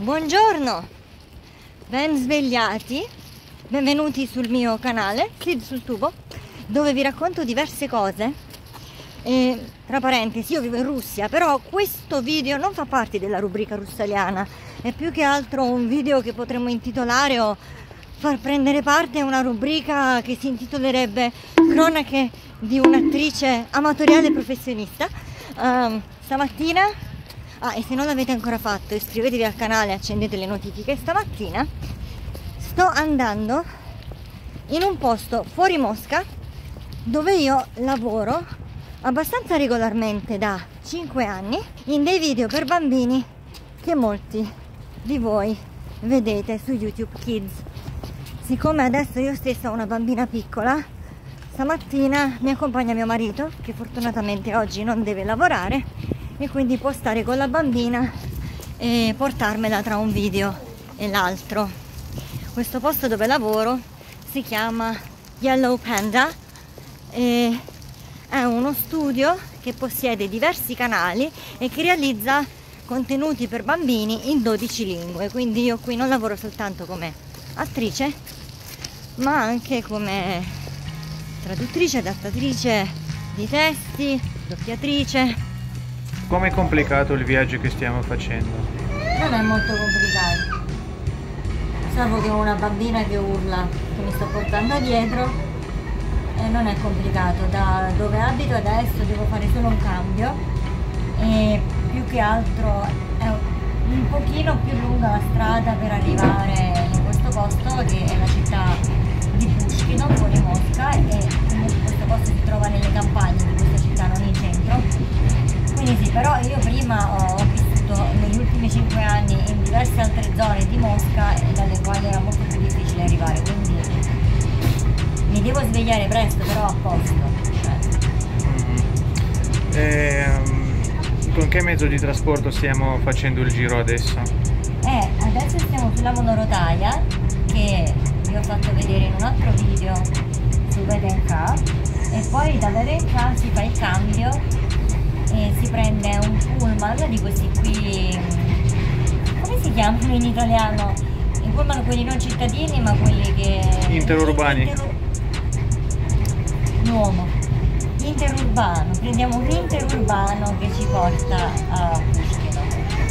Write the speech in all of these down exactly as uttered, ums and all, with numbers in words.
Buongiorno, ben svegliati, benvenuti sul mio canale Kids sul tubo, dove vi racconto diverse cose. E, tra parentesi, io vivo in Russia, però questo video non fa parte della rubrica russaliana, è più che altro un video che potremmo intitolare o far prendere parte a una rubrica che si intitolerebbe Cronache di un'attrice amatoriale e professionista. Um, stamattina Ah, e se non l'avete ancora fatto, iscrivetevi al canale e accendete le notifiche. Stamattina sto andando in un posto fuori Mosca dove io lavoro abbastanza regolarmente da cinque anni in dei video per bambini che molti di voi vedete su YouTube Kids. Siccome adesso io stessa ho una bambina piccola, stamattina mi accompagna mio marito, che fortunatamente oggi non deve lavorare e quindi può stare con la bambina e portarmela tra un video e l'altro. Questo posto dove lavoro si chiama Yellow Panda e è uno studio che possiede diversi canali e che realizza contenuti per bambini in dodici lingue. Quindi io qui non lavoro soltanto come attrice, ma anche come traduttrice, adattatrice di testi, doppiatrice. Com'è complicato il viaggio che stiamo facendo? Non è molto complicato, salvo che ho una bambina che urla, che mi sto portando dietro, e non è complicato. Da dove abito adesso devo fare solo un cambio e più che altro è un pochino più lunga la strada per arrivare in questo posto, che è la città di Pushkino, fuori Mosca, e questo posto si trova nelle campagne di questa città, non in centro. Quindi sì, però io prima ho vissuto negli ultimi cinque anni in diverse altre zone di Mosca e dalle quali era molto più difficile arrivare, quindi mi devo svegliare presto, però a posto. Mm-hmm. E, um, con che mezzo di trasporto stiamo facendo il giro adesso? Eh, adesso stiamo sulla monorotaia, che vi ho fatto vedere in un altro video su Vedenka, e poi da Vedenka si fa il cambio e si prende un pullman di questi qui, come si chiamano in italiano? I pullman quelli non cittadini, ma quelli che... Interurbani. Interu... L'uomo. Interurbano. Prendiamo un interurbano che ci porta a Pushkino.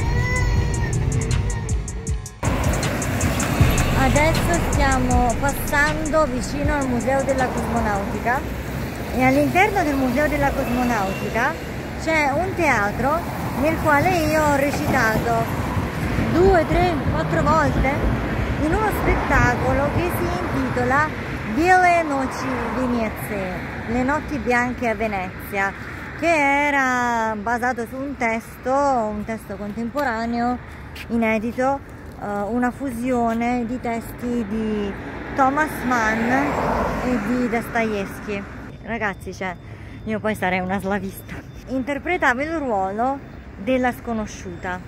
Adesso stiamo passando vicino al Museo della Cosmonautica e all'interno del Museo della Cosmonautica c'è un teatro nel quale io ho recitato due, tre, quattro volte in uno spettacolo che si intitola Biele noci Venezie, le notti bianche a Venezia, che era basato su un testo, un testo contemporaneo, inedito, uh, una fusione di testi di Thomas Mann e di Dostoevsky. Ragazzi, cioè, io poi sarei una slavista. Interpretavo il ruolo della sconosciuta.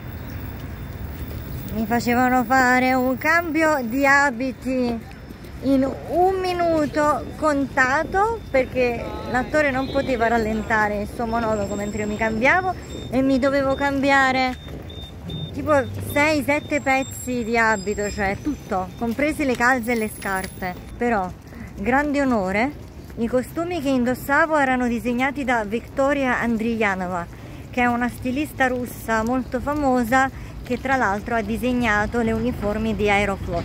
Mi facevano fare un cambio di abiti in un minuto contato, perché l'attore non poteva rallentare il suo monologo mentre io mi cambiavo, e mi dovevo cambiare tipo sei sette pezzi di abito, cioè tutto, comprese le calze e le scarpe. Però, grande onore, i costumi che indossavo erano disegnati da Viktoria Andriyanova, che è una stilista russa molto famosa, che tra l'altro ha disegnato le uniformi di Aeroflot.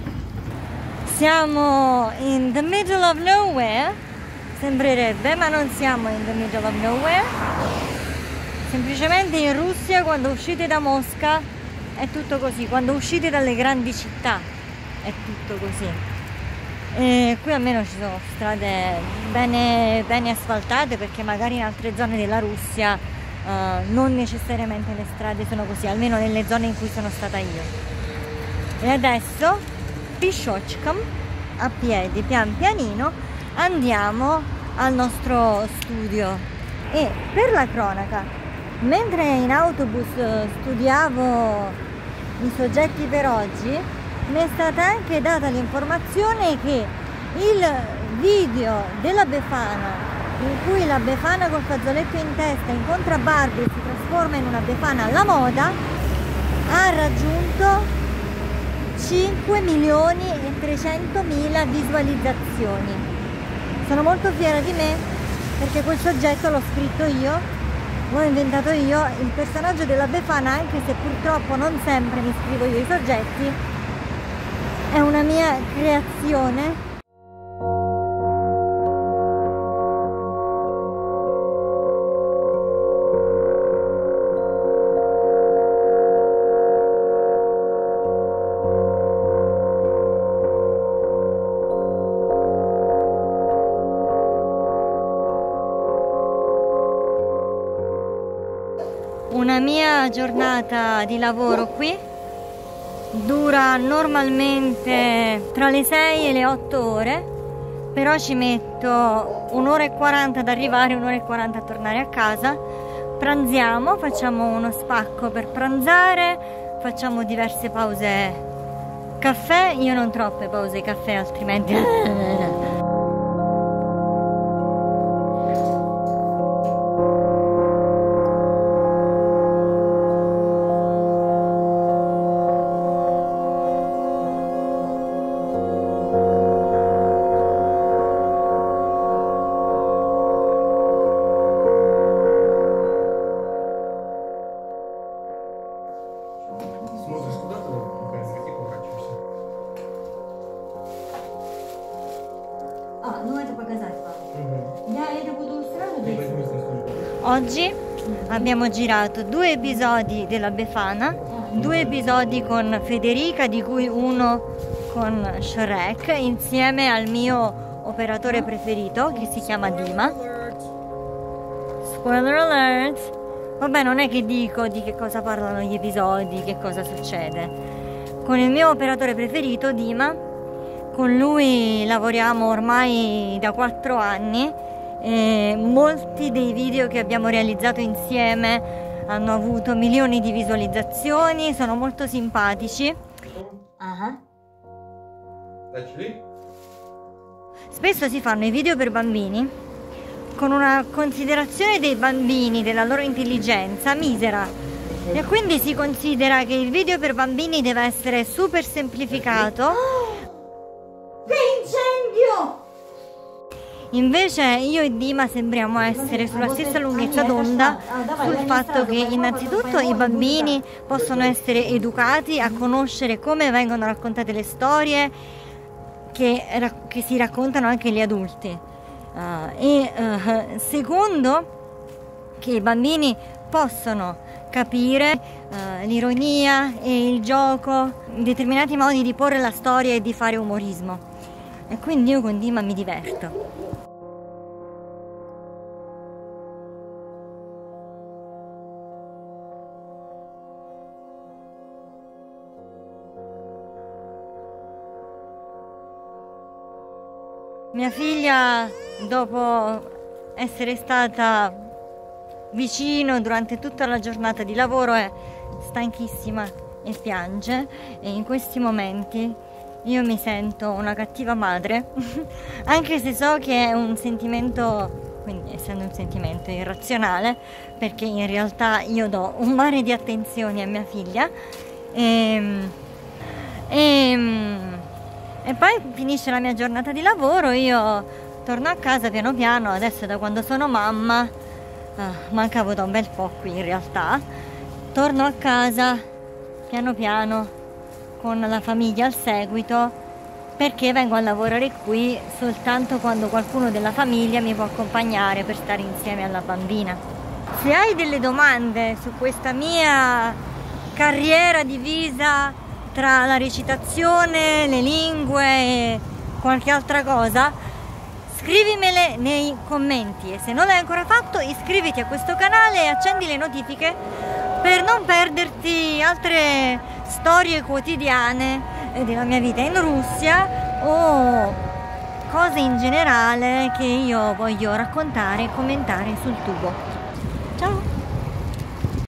Siamo in the middle of nowhere, sembrerebbe, ma non siamo in the middle of nowhere. Semplicemente in Russia, quando uscite da Mosca, è tutto così. Quando uscite dalle grandi città, è tutto così. E qui almeno ci sono strade bene, bene asfaltate, perché magari in altre zone della Russia uh, non necessariamente le strade sono così, almeno nelle zone in cui sono stata io. E adesso, piscioccham, a piedi, pian pianino, andiamo al nostro studio. E per la cronaca, mentre in autobus studiavo i soggetti per oggi, mi è stata anche data l'informazione che il video della Befana, in cui la Befana col fazzoletto in testa incontra Barbie e si trasforma in una Befana alla moda, ha ha raggiunto cinque milioni e trecentomila visualizzazioni. Sono molto fiera di me perché quel soggetto l'ho scritto io, l'ho inventato io. Il personaggio della Befana, anche se purtroppo non sempre mi scrivo io i soggetti, è una mia creazione. Una mia giornata di lavoro qui dura normalmente tra le sei e le otto ore, però ci metto un'ora e quaranta ad arrivare, un'ora e quaranta a tornare a casa. Pranziamo, facciamo uno spacco per pranzare, facciamo diverse pause caffè, io non troppe pause caffè altrimenti Oggi abbiamo girato due episodi della Befana, due episodi con Federica, di cui uno con Shrek, insieme al mio operatore preferito che si chiama Dima. Spoiler alert! Vabbè, non è che dico di che cosa parlano gli episodi, che cosa succede. Con il mio operatore preferito, Dima, con lui lavoriamo ormai da quattro anni e molti dei video che abbiamo realizzato insieme hanno avuto milioni di visualizzazioni, sono molto simpatici. Uh-huh. Spesso si fanno i video per bambini con una considerazione dei bambini, della loro intelligenza misera, e quindi si considera che il video per bambini deve essere super semplificato. Che incendio! Invece io e Dima sembriamo essere sulla stessa lunghezza d'onda sul fatto che innanzitutto i bambini possono essere educati a conoscere come vengono raccontate le storie che, che si raccontano anche gli adulti, uh, e uh, secondo che i bambini possono capire uh, l'ironia e il gioco, determinati modi di porre la storia e di fare umorismo, e quindi io con Dima mi diverto. Mia figlia, dopo essere stata vicino durante tutta la giornata di lavoro, è stanchissima e piange, e in questi momenti io mi sento una cattiva madre anche se so che è un sentimento, quindi essendo un sentimento irrazionale, perché in realtà io do un mare di attenzioni a mia figlia, e, e E poi finisce la mia giornata di lavoro, io torno a casa piano piano. Adesso, da quando sono mamma, eh, mancavo da un bel po' qui in realtà, torno a casa piano piano con la famiglia al seguito, perché vengo a lavorare qui soltanto quando qualcuno della famiglia mi può accompagnare per stare insieme alla bambina. Se hai delle domande su questa mia carriera divisa tra la recitazione, le lingue e qualche altra cosa, scrivimele nei commenti, e se non l'hai ancora fatto iscriviti a questo canale e accendi le notifiche per non perderti altre storie quotidiane della mia vita in Russia o cose in generale che io voglio raccontare e commentare sul tubo.